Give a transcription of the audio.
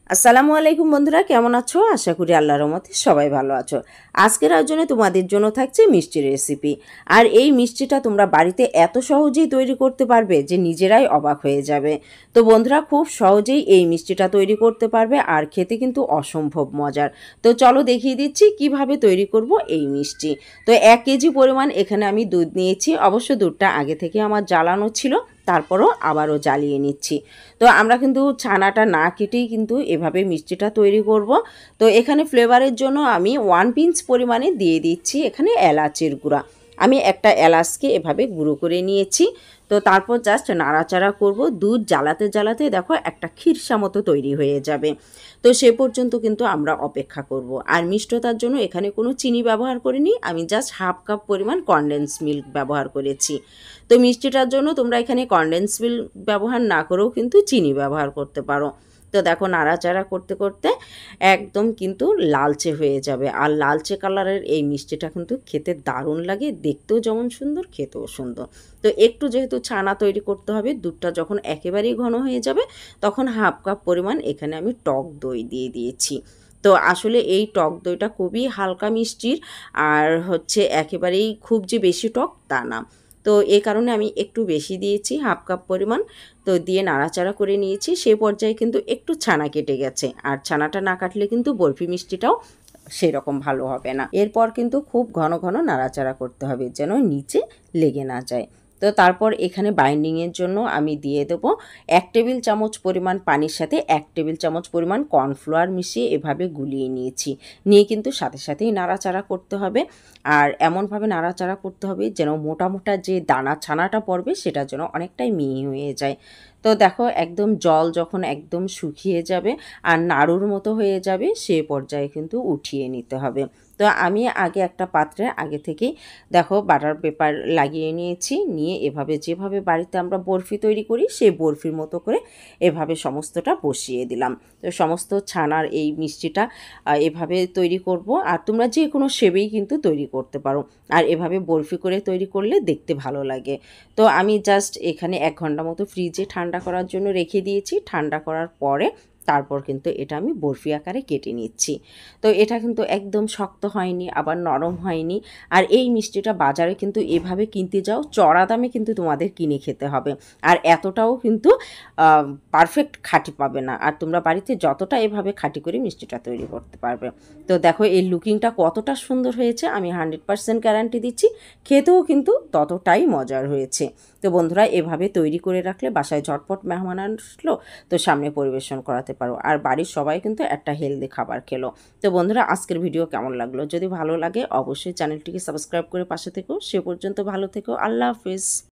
আসসালামু আলাইকুম বন্ধুরা, কেমন আছো? আশা করি আল্লাহর রহমতে সবাই ভালো আছো। আজকের আয়োজনে তোমাদের জন্য থাকছে মিষ্টি রেসিপি। আর এই মিষ্টিটা তোমরা বাড়িতে এত সহজেই তৈরি করতে পারবে যে নিজেরাই অবাক হয়ে যাবে। তো বন্ধুরা, খুব সহজেই এই মিষ্টিটা তৈরি করতে পারবে আর খেতে কিন্তু অসম্ভব মজার। তো চলো দেখিয়ে দিচ্ছি কিভাবে তৈরি করব এই মিষ্টি। তো 1 কেজি পরিমাণ এখানে আমি দুধ নিয়েছি। অবশ্য দুধটা আগে থেকে আমার জ্বালানো ছিল, তারপরও আবারও জ্বালিয়ে নিচ্ছি। তো আমরা কিন্তু ছানাটা না কেটেই কিন্তু এভাবে মিষ্টিটা তৈরি করব। তো এখানে ফ্লেভারের জন্য আমি 1 পিঞ্চ পরিমাণে দিয়ে দিচ্ছি এখানে এলাচের গুঁড়া। আমি একটা এলাচকে এভাবে গুঁড়ো করে নিয়েছি। তো তারপর জাস্ট নাড়াচাড়া করব। দুধ জ্বালাতে জ্বালাতে দেখো একটা খিরসা মতো তৈরি হয়ে যাবে। তো সে পর্যন্ত কিন্তু আমরা অপেক্ষা করব। আর মিষ্টতার জন্য এখানে কোনো চিনি ব্যবহার করিনি, আমি জাস্ট হাফ কাপ পরিমাণ কনডেন্স মিল্ক ব্যবহার করেছি। তো মিষ্টিটার জন্য তোমরা এখানে কনডেন্স মিল্ক ব্যবহার না করেও কিন্তু চিনি ব্যবহার করতে পারো। তো দেখো নাড়াচাড়া করতে করতে একদম কিন্তু লালচে হয়ে যাবে। আর লালচে কালারের এই মিষ্টিটা কিন্তু খেতে দারুণ লাগে, দেখতেও যেমন সুন্দর খেতেও সুন্দর। তো একটু যেহেতু ছানা তৈরি করতে হবে, দুধটা যখন একেবারেই ঘন হয়ে যাবে তখন হাফ কাপ পরিমাণ এখানে আমি টক দই দিয়ে দিয়েছি। তো আসলে এই টক দইটা খুবই হালকা মিষ্টির, আর হচ্ছে একেবারেই খুব যে বেশি টক তা না। তো এই কারণে আমি একটু বেশি দিয়েছি, হাফ কাপ পরিমাণ। তো দিয়ে নাড়াচাড়া করে নিয়েছি। সে পর্যায়ে কিন্তু একটু ছানা কেটে গেছে, আর ছানাটা না কাটলে কিন্তু বরফি মিষ্টিটাও সেরকম ভালো হবে না। এরপর কিন্তু খুব ঘন ঘন নাড়াচাড়া করতে হবে যেন নিচে লেগে না যায়। তো তারপর এখানে বাইন্ডিংয়ের জন্য আমি দিয়ে দেবো 1 টেবিল চামচ পরিমাণ পানির সাথে 1 টেবিল চামচ পরিমাণ কর্নফ্লাওয়ার মিশিয়ে এভাবে গুলিয়ে নিয়েছি। নিয়ে কিন্তু সাথে সাথেই নাড়াচাড়া করতে হবে। আর এমনভাবে নাড়াচাড়া করতে হবে যেন মোটা মোটা যে দানা ছানাটা পড়বে সেটা যেন অনেকটাই মিহি হয়ে যায়। তো দেখো একদম জল যখন একদম শুকিয়ে যাবে আর নাড়ুর মতো হয়ে যাবে, সে পর্যায়ে কিন্তু উঠিয়ে নিতে হবে। তো আমি আগে একটা পাত্রে আগে থেকেই দেখো বাটার পেপার লাগিয়ে নিয়েছি। নিয়ে এভাবে যেভাবে বাড়িতে আমরা বরফি তৈরি করি সেই বরফির মতো করে এভাবে সমস্তটা বসিয়ে দিলাম। তো সমস্ত ছানার এই মিষ্টিটা এভাবে তৈরি করব। আর তোমরা যে কোনো শেপেই কিন্তু তৈরি করতে পারো। আর এভাবে বরফি করে তৈরি করলে দেখতে ভালো লাগে। তো আমি জাস্ট এখানে 1 ঘন্টা মতো ফ্রিজে ঠান্ডা করার জন্য রেখে দিয়েছি। ঠান্ডা করার পরে তারপর কিন্তু এটা আমি বরফি আকারে কেটে নিচ্ছি। তো এটা কিন্তু একদম শক্ত হয়নি, আবার নরম হয়নি। আর এই মিষ্টিটা বাজারে কিন্তু এভাবে কিনতে যাও, চড়া দামে কিন্তু তোমাদের কিনে খেতে হবে। আর এতটাও কিন্তু পারফেক্ট খাঁটি পাবে না। আর তোমরা বাড়িতে যতটা এভাবে খাঁটি করে মিষ্টিটা তৈরি করতে পারবে। তো দেখো এই লুকিংটা কতটা সুন্দর হয়েছে, আমি 100% গ্যারান্টি দিচ্ছি। খেতেও কিন্তু ততটাই মজার হয়েছে। তো বন্ধুরা, এভাবে তৈরি করে রাখলে বাসায় ঝটপট মেহমান আসলো তো সামনে পরিবেশন করাতে পারো। আর বাড়ির সবাই কিন্তু একটা হেলদি খাবার খেলো। তো বন্ধুরা, আজকের ভিডিও কেমন লাগলো? যদি ভালো লাগে অবশ্যই চ্যানেলটিকে সাবস্ক্রাইব করে পাশে থেকো। সে পর্যন্ত ভালো থেকো। আল্লাহ হাফেজ।